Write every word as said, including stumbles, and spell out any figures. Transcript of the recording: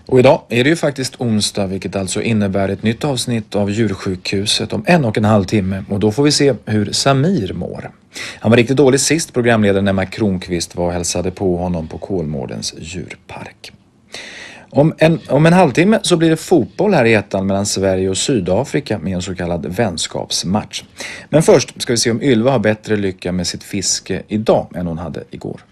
Och idag är det ju faktiskt onsdag, vilket alltså innebär ett nytt avsnitt av Djursjukhuset om en och en halv timme. Och då får vi se hur Samir mår. Han var riktigt dålig sist, programledaren Emma Kronqvist var och hälsade på honom på Kolmårdens djurpark. Om en, om en halvtimme så blir det fotboll här i ettan mellan Sverige och Sydafrika med en så kallad vänskapsmatch. Men först ska vi se om Ylva har bättre lycka med sitt fiske idag än hon hade igår.